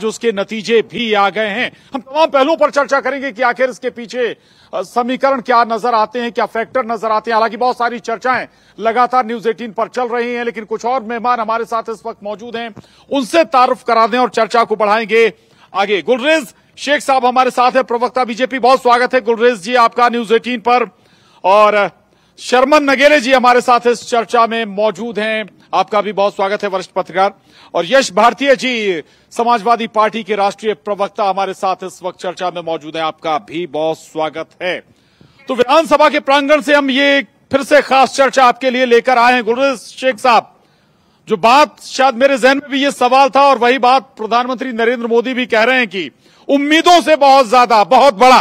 जो उसके नतीजे भी आ गए हैं। हम तमाम पहलुओं पर चर्चा करेंगे कि आखिर इसके पीछे समीकरण क्या नजर आते हैं, क्या फैक्टर नजर आते हैं। हालांकि बहुत सारी चर्चाएं लगातार न्यूज 18 पर चल रही हैं, लेकिन कुछ और मेहमान हमारे साथ इस वक्त मौजूद हैं, उनसे तारुफ करा दें और चर्चा को बढ़ाएंगे आगे। गुलरेज शेख साहब हमारे साथ है, प्रवक्ता बीजेपी। बहुत स्वागत है गुलरेज जी आपका न्यूज 18 पर। और शर्मन नगेले जी हमारे साथ इस चर्चा में मौजूद हैं, आपका भी बहुत स्वागत है, वरिष्ठ पत्रकार। और यश भारतीय जी समाजवादी पार्टी के राष्ट्रीय प्रवक्ता हमारे साथ इस वक्त चर्चा में मौजूद हैं, आपका भी बहुत स्वागत है। तो विधानसभा के प्रांगण से हम ये फिर से खास चर्चा आपके लिए लेकर आए हैं। गुलरेज शेख साहब, जो बात शायद मेरे जहन में भी ये सवाल था और वही बात प्रधानमंत्री नरेंद्र मोदी भी कह रहे हैं कि उम्मीदों से बहुत ज्यादा, बहुत बड़ा।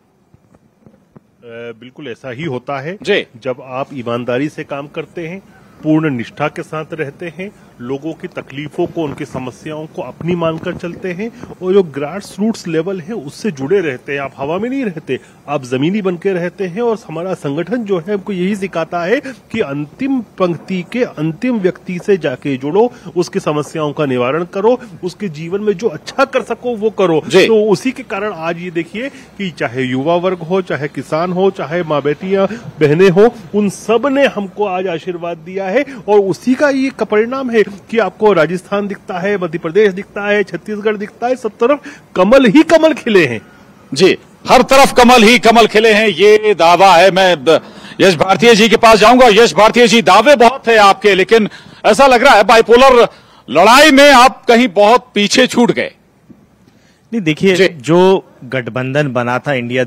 बिल्कुल ऐसा ही होता है जी। जब आप ईमानदारी से काम करते हैं, पूर्ण निष्ठा के साथ रहते हैं, लोगों की तकलीफों को, उनकी समस्याओं को अपनी मानकर चलते हैं और जो ग्रास रूट्स लेवल है उससे जुड़े रहते हैं। आप हवा में नहीं रहते, आप जमीनी बन के रहते हैं। और हमारा संगठन जो है हमको यही सिखाता है कि अंतिम पंक्ति के अंतिम व्यक्ति से जाके जुड़ो, उसकी समस्याओं का निवारण करो, उसके जीवन में जो अच्छा कर सको वो करो। तो उसी के कारण आज ये देखिए कि चाहे युवा वर्ग हो, चाहे किसान हो, चाहे माँ बेटियां बहनें हो, उन सब ने हमको आज आशीर्वाद दिया है। और उसी का ये परिणाम है कि आपको राजस्थान दिखता है, मध्य प्रदेश दिखता है, छत्तीसगढ़ दिखता है, सब तरफ कमल ही कमल खिले हैं। जी, हर तरफ कमल ही कमल खिले हैं, ये दावा है। मैं यश भारतीय जी के पास जाऊंगा। यश भारतीय जी, दावे बहुत है आपके, लेकिन ऐसा लग रहा है बाइपोलर लड़ाई में आप कहीं बहुत पीछे छूट गए। नहीं, देखिए, जो गठबंधन बना था इंडिया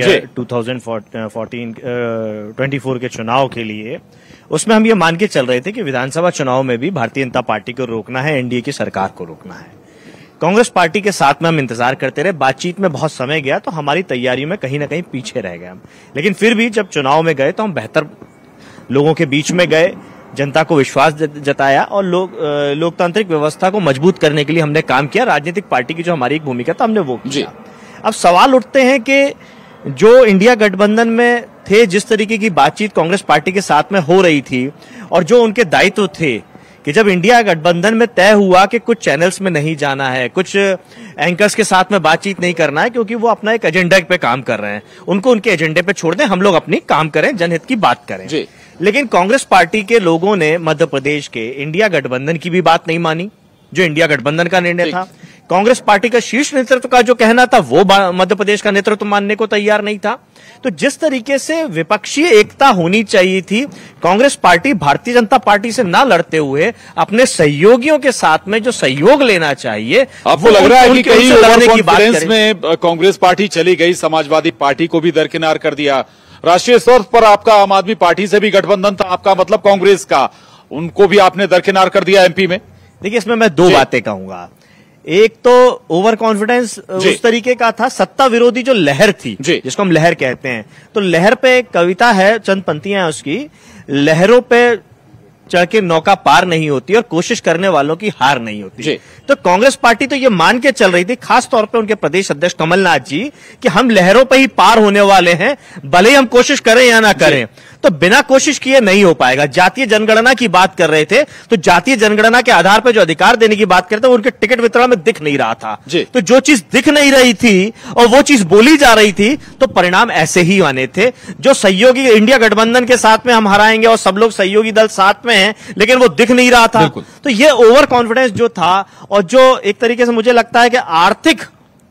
2024 के चुनाव के लिए, उसमें हम ये मान के चल रहे थे कि विधानसभा चुनाव में भी भारतीय जनता पार्टी को रोकना है, एनडीए की सरकार को रोकना है। कांग्रेस पार्टी के साथ में हम इंतजार करते रहे, बातचीत में बहुत समय गया तो हमारी तैयारियों में कहीं ना कहीं पीछे रह गए हम। लेकिन फिर भी जब चुनाव में गए तो हम बेहतर लोगों के बीच में गए, जनता को विश्वास जताया और लोकतांत्रिक व्यवस्था को मजबूत करने के लिए हमने काम किया। राजनीतिक पार्टी की जो हमारी एक भूमिका था हमने वो किया। अब सवाल उठते हैं कि जो इंडिया गठबंधन में थे, जिस तरीके की बातचीत कांग्रेस पार्टी के साथ में हो रही थी और जो उनके दायित्व थे कि जब इंडिया गठबंधन में तय हुआ कि कुछ चैनल्स में नहीं जाना है, कुछ एंकर्स के साथ में बातचीत नहीं करना है क्योंकि वो अपना एक एजेंडा पे काम कर रहे हैं, उनको उनके एजेंडे पे छोड़ दें, हम लोग अपनी काम करें, जनहित की बात करें। लेकिन कांग्रेस पार्टी के लोगों ने मध्य प्रदेश के इंडिया गठबंधन की भी बात नहीं मानी, जो इंडिया गठबंधन का निर्णय था। कांग्रेस पार्टी का शीर्ष नेतृत्व का जो कहना था वो मध्य प्रदेश का नेतृत्व मानने को तैयार नहीं था। तो जिस तरीके से विपक्षीय एकता होनी चाहिए थी, कांग्रेस पार्टी भारतीय जनता पार्टी से ना लड़ते हुए अपने सहयोगियों के साथ में जो सहयोग लेना चाहिए, आपको लग रहा है कि कहीं ओवर कॉन्फिडेंस में कांग्रेस पार्टी चली गई, समाजवादी पार्टी को भी दरकिनार कर दिया। राष्ट्रीय स्तर पर आपका आम आदमी पार्टी से भी गठबंधन था, आपका मतलब कांग्रेस का, उनको भी आपने दरकिनार कर दिया एमपी में। देखिए, इसमें मैं दो बातें कहूंगा। एक तो ओवर कॉन्फिडेंस उस तरीके का था, सत्ता विरोधी जो लहर थी, जिसको हम लहर कहते हैं, तो लहर पे एक कविता है, चंद पंक्तियां हैं उसकी, लहरों पे चढ़ के नौका पार नहीं होती और कोशिश करने वालों की हार नहीं होती। तो कांग्रेस पार्टी तो ये मान के चल रही थी, खास तौर पे उनके प्रदेश अध्यक्ष कमलनाथ जी, कि हम लहरों पे ही पार होने वाले हैं, भले ही हम कोशिश करें या ना करें। तो बिना कोशिश किए नहीं हो पाएगा। जातीय जनगणना की बात कर रहे थे, तो जातीय जनगणना के आधार पर जो अधिकार देने की बात करते हैं, उनके टिकट वितरण में दिख नहीं रहा था। तो जो चीज दिख नहीं रही थी और वो चीज बोली जा रही थी, तो परिणाम ऐसे ही आने थे। जो सहयोगी इंडिया गठबंधन के साथ में हम हराएंगे और सब लोग सहयोगी दल साथ में हैं, लेकिन वो दिख नहीं रहा था। तो ये ओवर कॉन्फिडेंस जो था, और जो एक तरीके से मुझे लगता है कि आर्थिक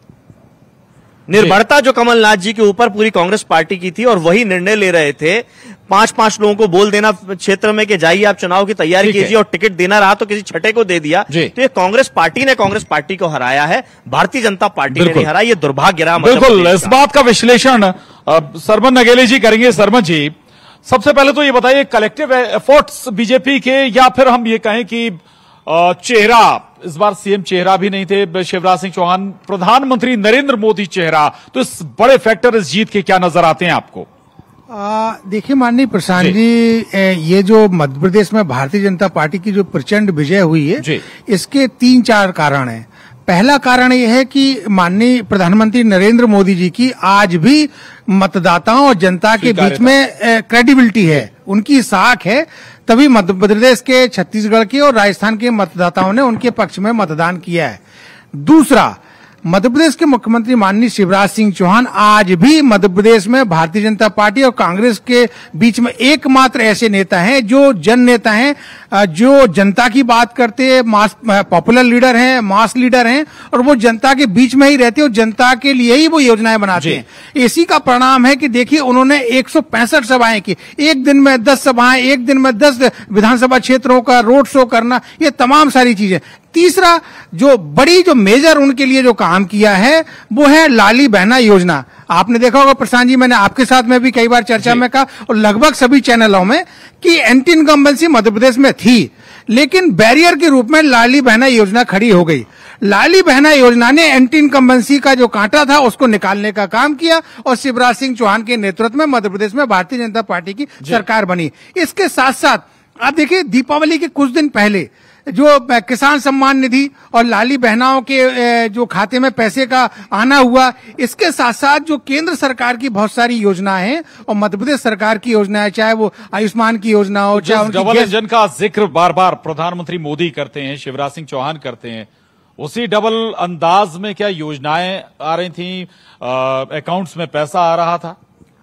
निर्भरता जो कमलनाथ जी के ऊपर पूरी कांग्रेस पार्टी की थी, और वही निर्णय ले रहे थे, 5-5 लोगों को बोल देना क्षेत्र में कि जाइए आप चुनाव की तैयारी कीजिए, और टिकट देना रहा तो किसी छठे को दे दिया। तो ये कांग्रेस पार्टी ने कांग्रेस पार्टी को हराया है, भारतीय जनता पार्टी ने नहीं हराया। ये दुर्भाग्य रहा। बिल्कुल, इस बात का विश्लेषण शर्मन नगेले जी करेंगे। शर्मन जी, सबसे पहले तो ये बताइए, कलेक्टिव एफर्ट्स बीजेपी के, या फिर हम ये कहें कि चेहरा, इस बार सीएम चेहरा भी नहीं थे शिवराज सिंह चौहान, प्रधानमंत्री नरेंद्र मोदी चेहरा, तो इस बड़े फैक्टर इस जीत के क्या नजर आते हैं आपको? देखिए माननीय प्रशांत जी, ये जो मध्य प्रदेश में भारतीय जनता पार्टी की जो प्रचंड विजय हुई है, इसके 3-4 कारण हैं। पहला कारण यह है कि माननीय प्रधानमंत्री नरेंद्र मोदी जी की आज भी मतदाताओं और जनता के बीच में क्रेडिबिलिटी है, उनकी साख है, तभी मध्य प्रदेश के, छत्तीसगढ़ के और राजस्थान के मतदाताओं ने उनके पक्ष में मतदान किया है। दूसरा, मध्य प्रदेश के मुख्यमंत्री माननीय शिवराज सिंह चौहान आज भी मध्य प्रदेश में भारतीय जनता पार्टी और कांग्रेस के बीच में एकमात्र ऐसे नेता हैं जो जन नेता हैं, जो जनता की बात करते हैं, मास पॉपुलर लीडर हैं, मास लीडर हैं, और वो जनता के बीच में ही रहते हैं और जनता के लिए ही वो योजनाएं बनाते हैं। इसी का परिणाम है कि देखिए उन्होंने 165 सभाएं की, एक दिन में 10 सभाएं, एक दिन में 10 विधानसभा क्षेत्रों का रोड शो करना, ये तमाम सारी चीजें। तीसरा, जो मेजर उनके लिए जो काम किया है वो है लाली बहना योजना। आपने देखा होगा प्रशांत जी, मैंने आपके साथ में भी कई बार चर्चा में कहा और लगभग सभी चैनलों में कि एंटी इनकम्बेंसी मध्य प्रदेश में थी, लेकिन बैरियर के रूप में लाली बहना योजना खड़ी हो गई। लाली बहना योजना ने एंटी इनकम्बेंसी का जो कांटा था उसको निकालने का काम किया और शिवराज सिंह चौहान के नेतृत्व में मध्य प्रदेश में भारतीय जनता पार्टी की सरकार बनी। इसके साथ साथ आप देखिए दीपावली के कुछ दिन पहले जो किसान सम्मान निधि और लाली बहनाओं के जो खाते में पैसे का आना हुआ, इसके साथ साथ जो केंद्र सरकार की बहुत सारी योजनाएं हैं और मध्य प्रदेश सरकार की योजनाएं, चाहे वो आयुष्मान की योजना हो, चाहे डबल इंजन का जिक्र बार बार प्रधानमंत्री मोदी करते हैं, शिवराज सिंह चौहान करते हैं, उसी डबल अंदाज में क्या योजनाएं आ रही थी, अकाउंट्स में पैसा आ रहा था?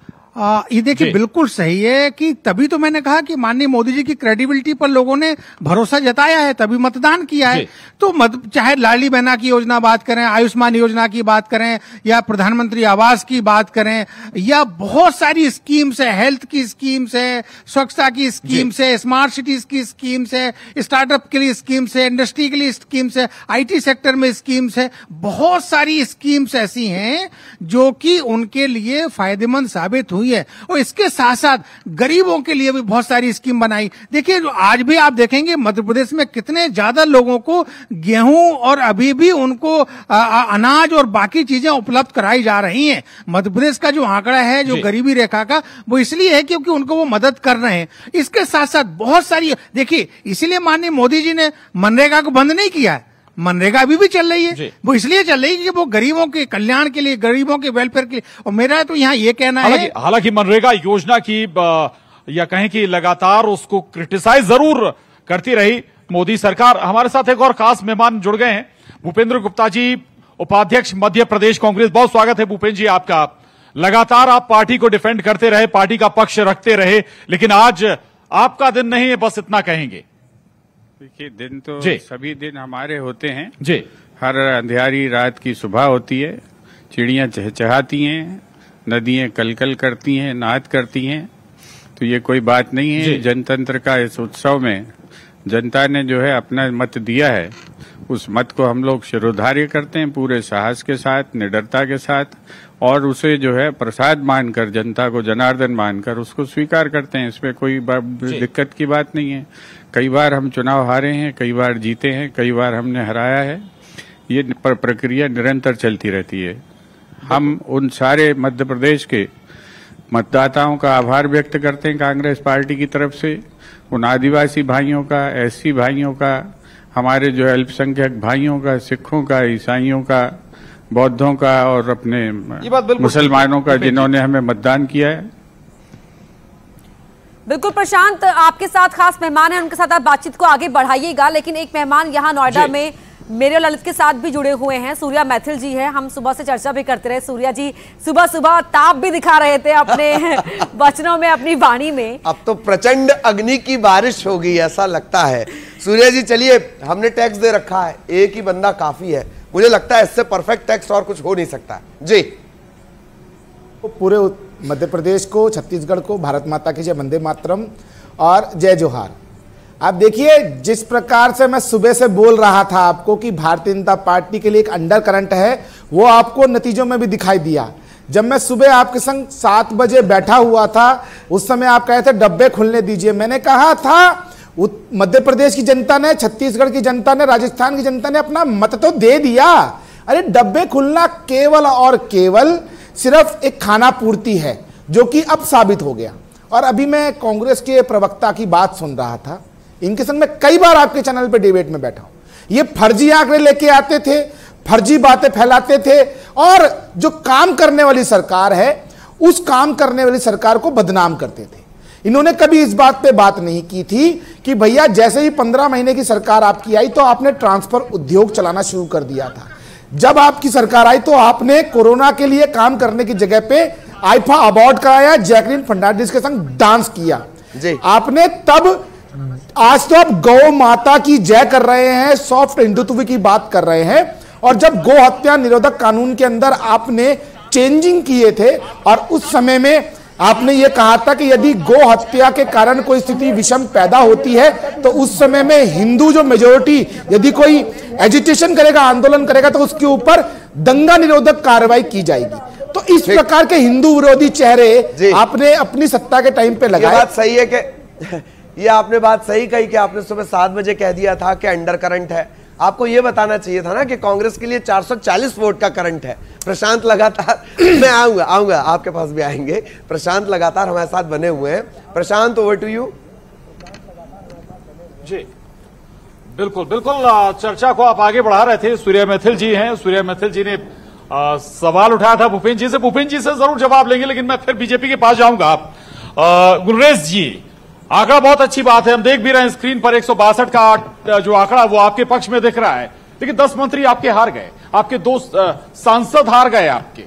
ये देखिए बिल्कुल सही है कि तभी तो मैंने कहा कि माननीय मोदी जी की क्रेडिबिलिटी पर लोगों ने भरोसा जताया है, तभी मतदान किया है। तो चाहे लाली बहना की योजना बात करें, आयुष्मान योजना की बात करें, या प्रधानमंत्री आवास की बात करें, या बहुत सारी स्कीम्स है, हेल्थ की स्कीम्स है, स्वच्छता की स्कीम्स है, स्मार्ट सिटीज की स्कीम्स है, स्टार्टअप के लिए स्कीम्स है, इंडस्ट्री के लिए स्कीम्स है, IT सेक्टर में स्कीम्स है, बहुत सारी स्कीम्स ऐसी हैं जो कि उनके लिए फायदेमंद साबित हुई है। और इसके साथ साथ गरीबों के लिए भी बहुत सारी स्कीम बनाई। देखिए आज भी आप देखेंगे मध्य प्रदेश में कितने ज्यादा लोगों को गेहूं और अभी भी उनको अनाज और बाकी चीजें उपलब्ध कराई जा रही हैं। मध्य प्रदेश का जो आंकड़ा है जो गरीबी रेखा का, वो इसलिए है क्योंकि उनको वो मदद कर रहे हैं। इसके साथ साथ बहुत सारी, देखिए इसीलिए माननीय मोदी जी ने मनरेगा को बंद नहीं किया है, मनरेगा अभी भी चल रही है। वो इसलिए चल रही है कि वो गरीबों के कल्याण के लिए, गरीबों के वेलफेयर के लिए। और मेरा तो यहाँ ये कहना है, हालांकि मनरेगा योजना की या कहें कि लगातार उसको क्रिटिसाइज जरूर करती रही मोदी सरकार। हमारे साथ एक और खास मेहमान जुड़ गए हैं, भूपेंद्र गुप्ता जी, उपाध्यक्ष मध्य प्रदेश कांग्रेस। बहुत स्वागत है भूपेंद्र जी आपका। लगातार आप पार्टी को डिफेंड करते रहे, पार्टी का पक्ष रखते रहे, लेकिन आज आपका दिन नहीं है, बस इतना कहेंगे। देखिए दिन तो सभी दिन हमारे होते हैं जी। हर अंधियारी रात की सुबह होती है, चिड़ियां चहचहाती हैं, नदियां कलकल करती हैं, नाद करती हैं, तो ये कोई बात नहीं है। जनतंत्र का इस उत्सव में जनता ने जो है अपना मत दिया है, उस मत को हम लोग शिरोधार्य करते हैं पूरे साहस के साथ, निडरता के साथ, और उसे जो है प्रसाद मानकर, जनता को जनार्दन मानकर उसको स्वीकार करते हैं। इसमें कोई दिक्कत की बात नहीं है। कई बार हम चुनाव हारे हैं, कई बार जीते हैं, कई बार हमने हराया है। ये प्रक्रिया निरंतर चलती रहती है। हम उन सारे मध्य प्रदेश के मतदाताओं का आभार व्यक्त करते हैं कांग्रेस पार्टी की तरफ से, उन आदिवासी भाइयों का, SC भाइयों का, हमारे जो अल्पसंख्यक भाइयों का, सिखों का, ईसाइयों का, बौद्धों का और अपने मुसलमानों का, जिन्होंने हमें मतदान किया है। बिल्कुल प्रशांत, आपके साथ खास मेहमान हैं, उनके साथ आप बातचीत को आगे बढ़ाइएगा, लेकिन एक मेहमान यहाँ नोएडा में मेरे और ललित के साथ भी जुड़े हुए हैं, सूर्या मैथिल जी हैं। हम सुबह से चर्चा भी करते रहे। सूर्या जी सुबह सुबह ताप भी दिखा रहे थे अपने वचनों में, अपनी वाणी में। अब तो प्रचंड अग्नि की बारिश होगी ऐसा लगता है। सूर्या जी चलिए, हमने टैक्स दे रखा है, एक ही बंदा काफी है, मुझे लगता है इससे परफेक्ट टैक्स और कुछ हो नहीं सकता जी। पूरे मध्य प्रदेश को, छत्तीसगढ़ को भारत माता की जय, वंदे मातरम और जय जोहार। आप देखिए जिस प्रकार से मैं सुबह से बोल रहा था आपको कि भारतीय जनता पार्टी के लिए एक अंडर करंट है, वो आपको नतीजों में भी दिखाई दिया। जब मैं सुबह आपके संग 7 बजे बैठा हुआ था, उस समय आप कहे थे डब्बे खुलने दीजिए। मैंने कहा था मध्य प्रदेश की जनता ने, छत्तीसगढ़ की जनता ने, राजस्थान की जनता ने अपना मत तो दे दिया। अरे डब्बे खुलना केवल और केवल सिर्फ एक खाना पूर्ति है, जो कि अब साबित हो गया। और अभी मैं कांग्रेस के प्रवक्ता की बात सुन रहा था, इनके संग मैं कई बार आपके चैनल पे डिबेट में बैठा हूं। ये फर्जी आंकड़े लेके आते थे, फर्जी बातें फैलाते थे, और जो काम करने वाली सरकार है उस काम करने वाली सरकार को बदनाम करते थे। इन्होंने कभी इस बात पे बात नहीं की थी कि भैया जैसे ही 15 महीने की सरकार आपकी आई तो आपने ट्रांसफर उद्योग चलाना शुरू कर दिया था। जब आपकी सरकार आई तो आपने कोरोना के लिए काम करने की जगह पे आईफा अवार्ड कराया, जैकलिन फर्नांडिस के संग डांस किया जी। आपने तब, आज तो आप गौ माता की जय कर रहे हैं, सॉफ्ट हिंदुत्व की बात कर रहे हैं, और जब गौ हत्या निरोधक कानून के अंदर आपने चेंजिंग किए थे और उस समय में आपने ये कहा था कि यदि गौ हत्या के कारण कोई स्थिति विषम पैदा होती है तो उस समय में हिंदू जो मेजोरिटी यदि कोई एजिटेशन करेगा, आंदोलन करेगा, तो उसके ऊपर दंगा निरोधक कार्रवाई की जाएगी। तो इस प्रकार के हिंदू विरोधी चेहरे आपने अपनी सत्ता के टाइम पे लगाए। ये बात सही है कि ये आपने बात सही कही कि आपने सुबह 7 बजे कह दिया था कि अंडर करंट है। आपको यह बताना चाहिए था ना कि कांग्रेस के लिए 440 वोट का करंट है। प्रशांत लगातार मैं आऊंगा आपके पास भी आएंगे। प्रशांत लगातार हमारे साथ बने हुए हैं। Prashant, over to you. जी बिल्कुल चर्चा को आप आगे बढ़ा रहे थे। सूर्या मैथिल जी हैं। सूर्या मैथिल जी ने सवाल उठाया था भूपेंद्र जी से। भूपेंद्र जी से जरूर जवाब लेंगे, लेकिन मैं फिर बीजेपी के पास जाऊंगा। गुलरेज जी, आंकड़ा बहुत अच्छी बात है, हम देख भी रहे हैं स्क्रीन पर 162 का जो आंकड़ा वो आपके पक्ष में दिख रहा है, लेकिन 10 मंत्री आपके हार गए, आपके 2 सांसद हार गए आपके।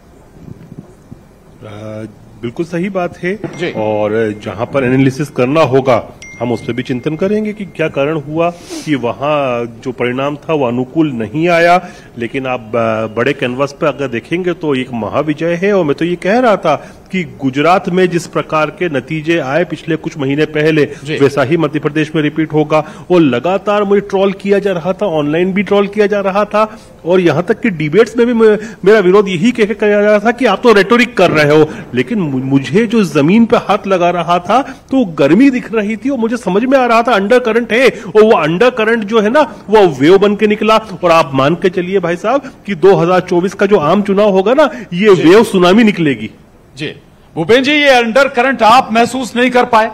बिल्कुल सही बात है। और जहां पर एनालिसिस करना होगा हम उस पर भी चिंतन करेंगे कि क्या कारण हुआ कि वहां जो परिणाम था वो अनुकूल नहीं आया। लेकिन आप बड़े कैनवास पे अगर देखेंगे तो एक महाविजय है। और मैं तो ये कह रहा था कि गुजरात में जिस प्रकार के नतीजे आए पिछले कुछ महीने पहले, वैसा ही मध्य प्रदेश में रिपीट होगा। और लगातार मुझे ट्रोल किया जा रहा था, ऑनलाइन भी ट्रोल किया जा रहा था, और यहां तक कि डिबेट्स में भी मेरा विरोध यही कह किया जा रहा था कि आप तो रेटोरिक कर रहे हो। लेकिन मुझे जो जमीन पे हाथ लगा रहा था तो गर्मी दिख रही थी और मुझे समझ में आ रहा था अंडर करंट है। और वो अंडर करंट जो है ना वो वेव बन के निकला। और आप मान के चलिए भाई साहब कि 2024 का जो आम चुनाव होगा ना, ये वेव सुनामी निकलेगी। जी भूपेंद्र जी, ये अंडर करंट आप महसूस नहीं कर पाए?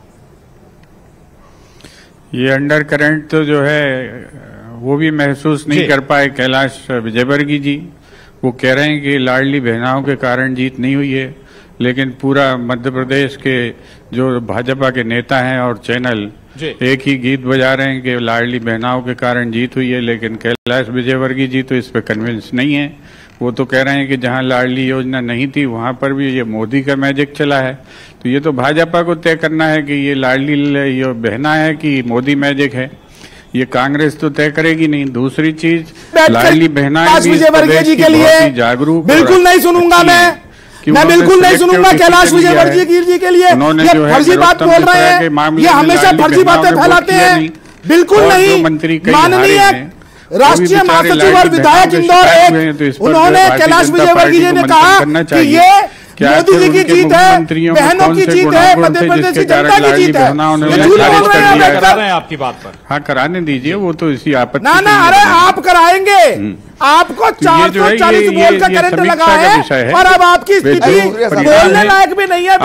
ये अंडर करंट तो जो है वो भी महसूस नहीं कर पाए कैलाश विजयवर्गीय जी। वो कह रहे हैं कि लाडली बहनाओं के कारण जीत नहीं हुई है, लेकिन पूरा मध्य प्रदेश के जो भाजपा के नेता हैं और चैनल एक ही गीत बजा रहे हैं कि लाडली बहनाओं के कारण जीत हुई है। लेकिन कैलाश विजयवर्गीय जी तो इस पे कन्विंस नहीं है। वो तो कह रहे हैं कि जहां लाडली योजना नहीं थी वहां पर भी ये मोदी का मैजिक चला है। तो ये तो भाजपा को तय करना है कि ये लाडली ये बहना है कि मोदी मैजिक है। ये कांग्रेस तो तय करेगी नहीं। दूसरी चीज, लाडली बहना विजयवर्गीय जी के लिए जागरूक बिल्कुल नहीं सुनूंगा मैं बिल्कुल नहीं सुनूंगा कैलाश विजयवर्गीय जी के लिए। ये फर्जी बात बोल रहे हैं, ये हमेशा फर्जी बातें फैलाते हैं। बिल्कुल नहीं। माननीय राष्ट्रीय महासचिव और विधायक इंदौर एक, उन्होंने कैलाश विजयवर्गीय जी ने कहा कि ये मोदी जी की जीत है, बहनों की जीत है, मध्य प्रदेश की जनता की जीत है। ये झूठ बोल रहे हैं आपकी बात पर। हाँ, कराने दीजिए, वो तो इसी आपत्ति ना अरे आप कराएंगे। आपको 440 वोल्ट का करंट लगा है और अब आपकी स्थिति बोलने लायक भी नहीं है।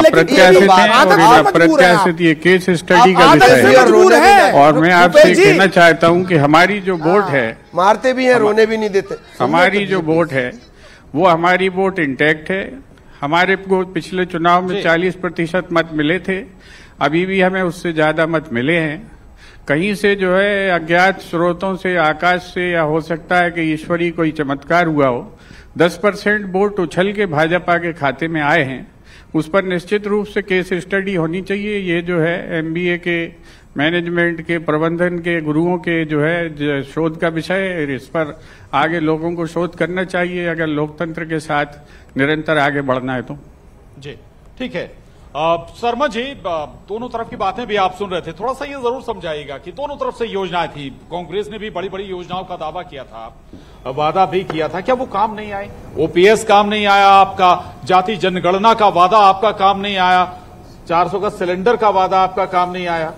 अप्रत्याशित ये केस स्टडी का विषय है। और मैं आपसे कहना चाहता हूँ कि हमारी जो वोट है, मारते भी हैं, रोने भी नहीं देते। हमारी जो वोट है वो हमारी वोट इंटैक्ट है। हमारे को पिछले चुनाव में 40% मत मिले थे, अभी भी हमें उससे ज्यादा मत मिले हैं। कहीं से जो है अज्ञात स्रोतों से, आकाश से, या हो सकता है कि ईश्वरीय कोई चमत्कार हुआ हो, 10% वोट उछल के भाजपा के खाते में आए हैं। उस पर निश्चित रूप से केस स्टडी होनी चाहिए। ये जो है MBA के, मैनेजमेंट के, प्रबंधन के गुरुओं के जो है शोध का विषय है। इस पर आगे लोगों को शोध करना चाहिए अगर लोकतंत्र के साथ निरंतर आगे बढ़ना है तो। जी ठीक है। शर्मा जी, दोनों तरफ की बातें भी आप सुन रहे थे, थोड़ा सा ये जरूर समझाइएगा कि दोनों तरफ से योजनाएं थी। कांग्रेस ने भी बड़ी बड़ी योजनाओं का दावा किया था, वादा भी किया था, क्या वो काम नहीं आए? OPS काम नहीं आया आपका, जाति जनगणना का वादा आपका काम नहीं आया, 400 का सिलेंडर का वादा आपका काम नहीं आया।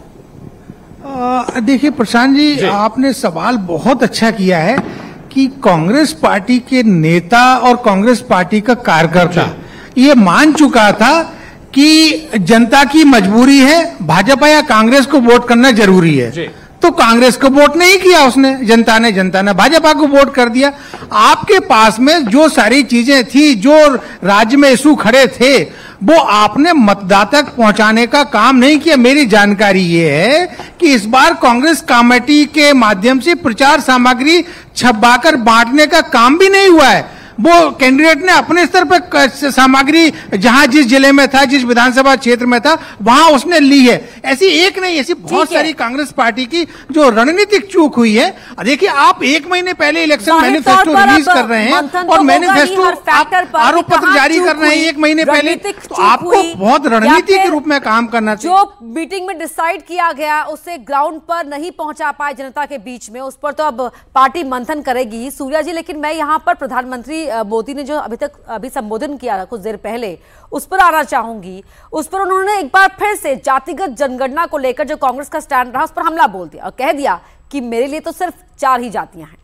देखिए प्रशांत जी, आपने सवाल बहुत अच्छा किया है कि कांग्रेस पार्टी के नेता और कांग्रेस पार्टी का कार्यकर्ता ये मान चुका था कि जनता की मजबूरी है, भाजपा या कांग्रेस को वोट करना जरूरी है। तो तो कांग्रेस को वोट नहीं किया उसने, जनता ने भाजपा को वोट कर दिया। आपके पास में जो सारी चीजें थी, जो राज्य में इशू खड़े थे, वो आपने मतदाता तक पहुंचाने का काम नहीं किया। मेरी जानकारी ये है कि इस बार कांग्रेस कमेटी के माध्यम से प्रचार सामग्री छपवाकर बांटने का काम भी नहीं हुआ है। वो कैंडिडेट ने अपने स्तर पर सामग्री जहां जिस जिले में था, जिस विधानसभा क्षेत्र में था, वहां उसने ली है। ऐसी एक नहीं, ऐसी बहुत सारी कांग्रेस पार्टी की जो रणनीतिक चूक हुई है। देखिए, आप 1 महीने पहले इलेक्शन मैनिफेस्टो रिलीज कर रहे हैं और मैनिफेस्टो आरोप पत्र जारी कर रहे हैं 1 महीने पहले, तो आपको बहुत रणनीति के रूप में काम करना चाहिए। जो मीटिंग में डिसाइड किया गया उसे ग्राउंड पर नहीं पहुंचा पाए जनता के बीच में, उस पर तो अब पार्टी मंथन करेगी सूर्या जी। लेकिन मैं यहाँ पर प्रधानमंत्री मोदी ने जो अभी संबोधन किया था कुछ देर पहले, उस पर आना चाहूंगी। उस पर उन्होंने एक बार फिर से जातिगत जनगणना को लेकर जो कांग्रेस का स्टैंड रहा, उस पर हमला बोल दिया और कह दिया कि मेरे लिए तो सिर्फ 4 ही जातियां हैं।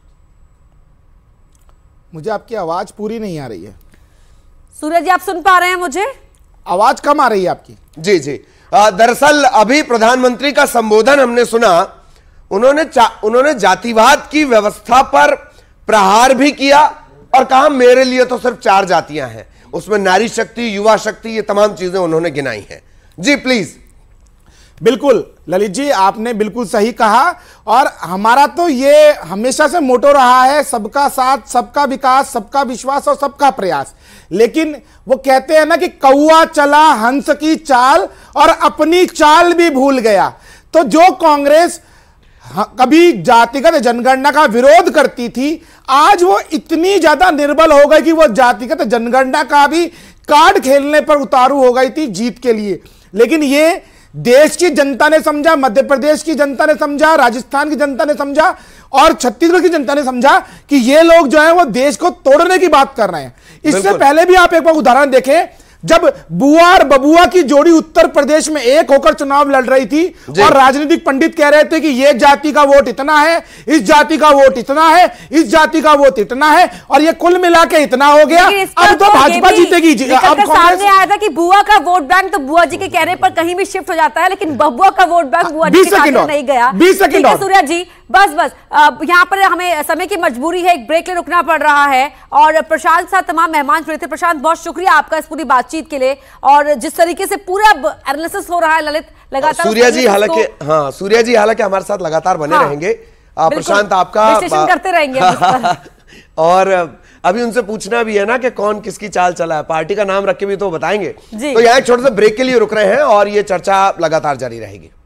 मुझे आपकी आवाज पूरी नहीं आ रही है। सूर्य जी, आप सुन पा रहे हैं मुझे? आवाज कम आ रही है आपकी। जी जी, दरअसल अभी प्रधानमंत्री का संबोधन हमने सुना। उन्होंने जातिवाद की व्यवस्था पर प्रहार भी किया और कहा मेरे लिए तो सिर्फ 4 जातियां हैं। उसमें नारी शक्ति, युवा शक्ति, ये तमाम चीजें उन्होंने गिनाई हैं। जी प्लीज। बिल्कुल ललित जी, आपने बिल्कुल सही कहा। और हमारा तो ये हमेशा से मोटो रहा है, सबका साथ, सबका विकास, सबका विश्वास और सबका प्रयास। लेकिन वो कहते हैं ना कि कौआ चला हंस की चाल और अपनी चाल भी भूल गया। तो जो कांग्रेस कभी जातिगत जनगणना का विरोध करती थी, आज वो इतनी ज्यादा निर्बल हो गई कि वो जातिगत जनगणना का भी कार्ड खेलने पर उतारू हो गई थी जीत के लिए। लेकिन ये देश की जनता ने समझा, मध्य प्रदेश की जनता ने समझा, राजस्थान की जनता ने समझा और छत्तीसगढ़ की जनता ने समझा कि ये लोग जो है वो देश को तोड़ने की बात कर रहे हैं। इससे पहले भी आप एक बार उदाहरण देखें, जब बुआ और बबुआ की जोड़ी उत्तर प्रदेश में एक होकर चुनाव लड़ रही थी और राजनीतिक पंडित कह रहे थे कि ये जाति का वोट इतना है, इस जाति का वोट इतना है, इस जाति का वोट इतना है, और ये कुल मिला के इतना हो गया। अब तो भाजपा जीतेगी। अब सामने आया था कि बुआ का वोट बैंक तो बुआ जी के कहने पर कहीं भी शिफ्ट हो जाता है, लेकिन बबुआ का वोट बैंक बुआ जी के साथ नहीं गया। 20 सेकंड सूर्या जी, बस यहाँ पर हमें समय की मजबूरी है, एक ब्रेक ले रुकना पड़ रहा है। और प्रशांत साथ तमाम मेहमान जुड़े थे। प्रशांत, बहुत शुक्रिया आपका इस पूरी बातचीत के लिए। और जिस तरीके से पूरा एनालिसिस हो रहा है ललित, लगातार सूर्या जी हालांकि हमारे साथ लगातार बने रहेंगे। प्रशांत आपका विश्लेषण करते रहेंगे और अभी उनसे पूछना भी है ना कि कौन किसकी चाल चला है, पार्टी का नाम रख के भी तो बताएंगे। तो यहाँ एक छोटे से ब्रेक के लिए रुक रहे हैं और ये चर्चा लगातार जारी रहेगी।